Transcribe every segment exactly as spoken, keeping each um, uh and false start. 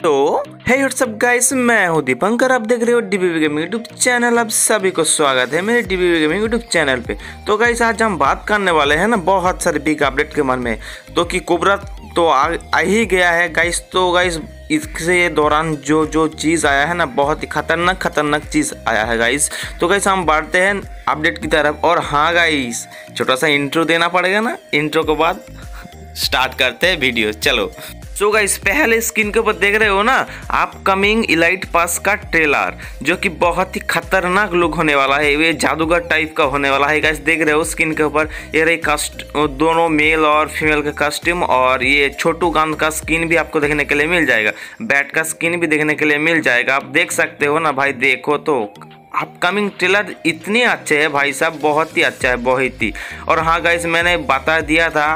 तो हे WhatsApp guys, मैं हूं दीपंकर। आप देख रहे हो डीबीवी गेमिंग यूट्यूब चैनल। आप सभी को स्वागत है मेरे डीबीवी गेमिंग यूट्यूब चैनल पे। तो गाइस आज हम बात करने वाले हैं ना बहुत सारे बिग अपडेट के मन में, तो कि कोबरा तो आ, आ ही गया है गाइस। तो गाइस इसके दौरान जो जो चीज़ आया है ना बहुत ही खतरनाक खतरनाक चीज़ आया है गाइस। तो गाइस हम बढ़ते हैं अपडेट की तरफ। और हाँ गाइस, छोटा सा इंट्रो देना पड़ेगा ना, इंट्रो के बाद स्टार्ट करते हैं वीडियो। चलो सो गाइस, पहले स्क्रीन के ऊपर देख रहे हो ना अपकमिंग इलाइट पास का ट्रेलर, जो कि बहुत ही खतरनाक लुक होने वाला है। ये जादूगर टाइप का होने वाला है गाइस। देख रहे हो स्क्रीन के ऊपर ये रही कस्ट दोनों मेल और फीमेल का कस्ट्यूम, और ये छोटू कान का स्किन भी आपको देखने के लिए मिल जाएगा, बैट का स्किन भी देखने के लिए मिल जाएगा। आप देख सकते हो ना भाई, देखो तो अपकमिंग ट्रेलर इतने अच्छे है भाई साहब, बहुत ही अच्छा है, बहुत ही। और हाँ गाइस, मैंने बता दिया था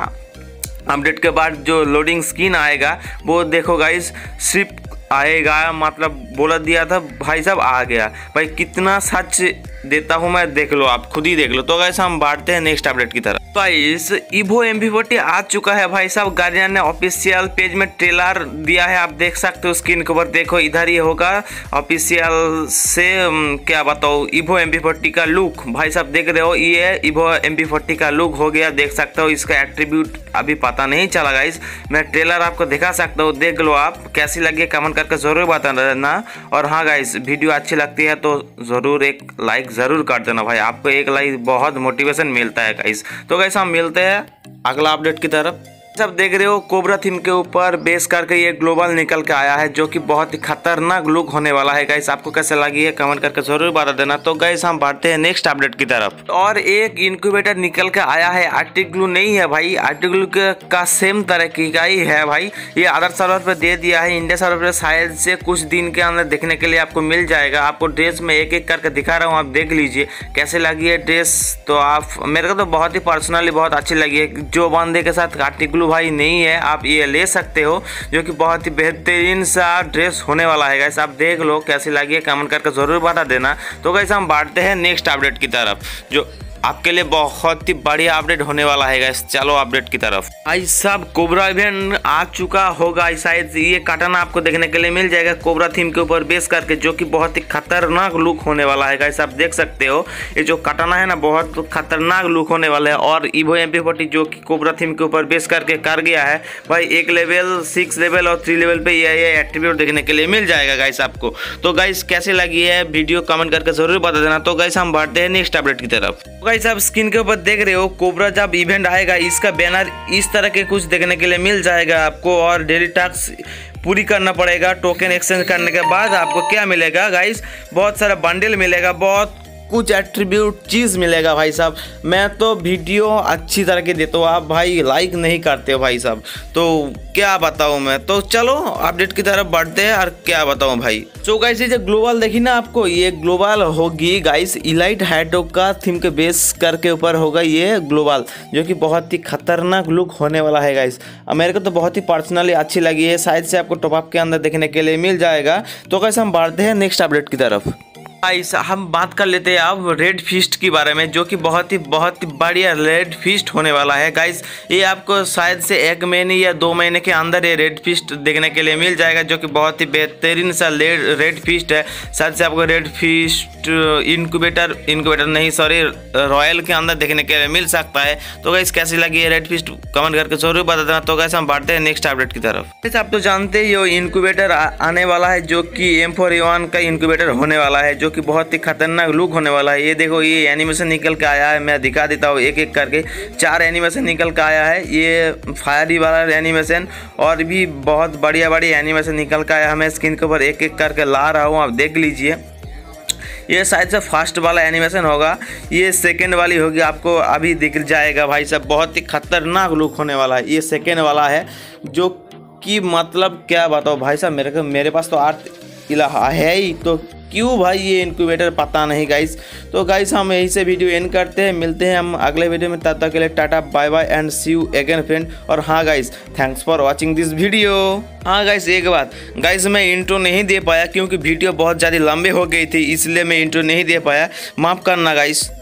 अपडेट के बाद जो लोडिंग स्क्रीन आएगा वो देखो गाइस सिर्फ आएगा, मतलब बोला दिया था भाई साहब, आ गया भाई। कितना सच देता हूँ मैं, देख लो आप खुद ही देख लो। तो गाइस हम बढ़ते हैं नेक्स्ट अपडेट की तरफ। Guys evo M V forty आ चुका है भाई साहब। गार्डियन ने ऑफिशियल पेज में ट्रेलर दिया है, आप देख सकते हो स्क्रीन के ऊपर। देखो इधर ही होगा ऑफिशियल से, क्या बताओ, इवो एम वी फोर्टी का लुक भाई साहब देख रहे हो। ये इवो एम वी फोर्टी का लुक हो गया, देख सकते हो। इसका एट्रीब्यूट अभी पता नहीं चला गाइस, मैं ट्रेलर आपको दिखा सकता हूँ, देख लो आप। कैसी लगी कमेंट करके जरूर बता देना। और हाँ गाइस, वीडियो अच्छी लगती है तो जरूर एक लाइक जरूर कर देना भाई, आपको एक लाइक बहुत मोटिवेशन मिलता है गाइस। तो गाइस हम मिलते हैं अगला अपडेट की तरफ। सब देख रहे हो कोबरा थीम के ऊपर बेस करके ये ग्लोबल निकल के आया है, जो कि बहुत ही खतरनाक लुक होने वाला है गाइस। आपको कैसे लगी है कमेंट करके जरूर बता देना। तो गाइस हम बढ़ते हैं नेक्स्ट अपडेट की तरफ। और एक इनक्यूबेटर निकल के आया है, आर्टिक ग्लू नहीं है भाई, आर्टिक ग्लू का सेम तरह की का ही है भाई। ये अदर सर्वर पे दे दिया है, इंडिया सर्वर पे शायद से कुछ दिन के अंदर देखने के लिए आपको मिल जाएगा। आपको ड्रेस में एक एक करके दिखा रहा हूँ, आप देख लीजिए कैसे लगी है ड्रेस। तो आप मेरे को तो बहुत ही पर्सनली बहुत अच्छी लगी है। जो बंदे के साथ आर्टिक ग्लू भाई नहीं है आप ये ले सकते हो, जो कि बहुत ही बेहतरीन सा ड्रेस होने वाला है गाइस। आप देख लो कैसी लगी है कमेंट करके जरूर बता देना। तो गाइस हम बढ़ते हैं नेक्स्ट अपडेट की तरफ, जो आपके लिए बहुत ही बढ़िया अपडेट होने वाला है गाइस। चलो अपडेट की तरफ। भाई साहब कोबरा इवेंट आ चुका होगा, शायद ये काटाना आपको देखने के लिए मिल जाएगा कोबरा थीम के ऊपर बेस करके, जो कि बहुत ही खतरनाक लुक होने वाला है गाइस। आप देख सकते हो ये जो काटाना है ना बहुत खतरनाक लुक होने वाला है। और इवो एम पी फोर्टी जो कि कोबरा थीम के ऊपर बेस करके कर गया है भाई, एक लेवल, सिक्स लेवल और थ्री लेवल पे ये ये एट्रीब्यूट देखने के लिए मिल जाएगा गाइस आपको। तो गाइस कैसे लगी है वीडियो कमेंट करके जरूर बता देना। तो गाइस हम बढ़ते हैं नेक्स्ट अपडेट की तरफ। गाइस आप स्क्रीन के ऊपर देख रहे हो कोबरा जब इवेंट आएगा इसका बैनर इस तरह के कुछ देखने के लिए मिल जाएगा आपको। और डेली टास्क पूरी करना पड़ेगा, टोकन एक्सचेंज करने के बाद आपको क्या मिलेगा गाइस, बहुत सारा बंडल मिलेगा, बहुत कुछ एट्रीब्यूट चीज़ मिलेगा भाई साहब। मैं तो वीडियो अच्छी तरह की देता हूँ, आप भाई लाइक नहीं करते हो भाई साहब, तो क्या बताऊँ मैं। तो चलो अपडेट की तरफ बढ़ते हैं, और क्या बताऊँ भाई। सो गाइस ये जो ग्लोबल देखी ना आपको, ये ग्लोबल होगी गाइस इलाइट हाइड्रो का थीम के बेस करके ऊपर होगा ये ग्लोबल, जो कि बहुत ही खतरनाक लुक होने वाला है गाइस। मेरे को तो बहुत ही पर्सनली अच्छी लगी है, शायद से आपको टॉपअप के अंदर देखने के लिए मिल जाएगा। तो गाइस हम बढ़ते हैं नेक्स्ट अपडेट की तरफ। गाइस हम बात कर लेते हैं अब रेड फिस्ट के बारे में, जो कि बहुत ही बहुत ही बढ़िया रेड फिस्ट होने वाला है गाइस। ये आपको शायद से एक महीने या दो महीने के अंदर ये रेड फिस्ट देखने के लिए मिल जाएगा, जो कि बहुत ही बेहतरीन सा रेड फिस्ट है। शायद से आपको रेड फिस्ट इनक्यूबेटर इनक्यूबेटर नहीं सॉरी रॉयल के अंदर देखने के लिए मिल सकता है। तो गाइस कैसी लगी है रेड फिस्ट कमेंट करके जरूर बता देना। तो गाइस हम बढ़ते हैं नेक्स्ट अपडेट की तरफ। आप तो जानते ही हो इनक्यूबेटर आने वाला है, जो कि एम फोर ए वन का इनक्यूबेटर होने वाला है, जो कि बहुत ही खतरनाक लुक होने वाला है। ये देखो ये एनिमेशन निकल के आया है, मैं दिखा देता हूँ एक एक करके। चार एनिमेशन निकल के आया है, ये फायरी वाला एनिमेशन और भी बहुत बढ़िया बढ़िया एनिमेशन निकल के आया है। मैं स्क्रीन के ऊपर एक एक करके ला रहा हूँ, आप देख लीजिए। ये शायद से फर्स्ट वाला एनिमेशन होगा, ये सेकेंड वाली होगी, आपको अभी दिख जाएगा भाई साहब। बहुत ही खतरनाक लुक होने वाला है, ये सेकेंड वाला है, जो कि मतलब क्या बताओ भाई साहब। मेरे को मेरे पास तो अर्थ इलाहा है ही, तो क्यों भाई ये इनक्यूबेटर पता नहीं गाइस। तो गाइस हम यहीं से वीडियो एंड करते हैं, मिलते हैं हम अगले वीडियो में। तब तक के लिए tata bye bye and see you again friend. और हाँ guys thanks for watching this video. हाँ गाइस एक बात गाइस, मैं इंट्रो नहीं दे पाया क्योंकि वीडियो बहुत ज़्यादा लंबे हो गई थी, इसलिए मैं इंट्रो नहीं दे पाया, माफ़ करना गाइस।